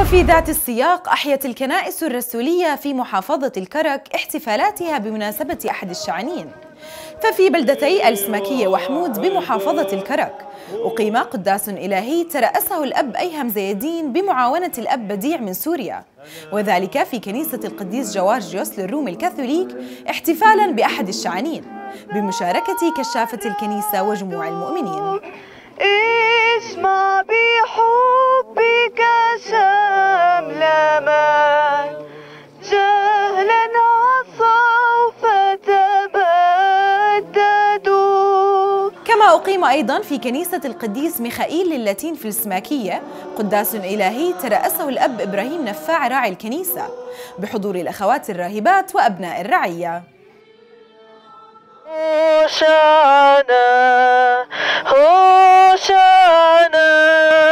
وفي ذات السياق أحيت الكنائس الرسولية في محافظة الكرك احتفالاتها بمناسبة أحد الشعانين. ففي بلدتي السماكية وحمود بمحافظة الكرك أقيم قداس إلهي ترأسه الأب أيهم زيدين بمعاونة الأب بديع من سوريا، وذلك في كنيسة القديس جوارجيوس للروم الكاثوليك احتفالاً بأحد الشعانين بمشاركة كشافة الكنيسة وجموع المؤمنين. اسمع بحبك شملما جهلا وسوف تبددوا. كما أقيم أيضا في كنيسة القديس ميخائيل للاتين في السماكية قداس إلهي ترأسه الأب إبراهيم نفاع راعي الكنيسة بحضور الأخوات الراهبات وأبناء الرعية. هوشعنا هوشعنا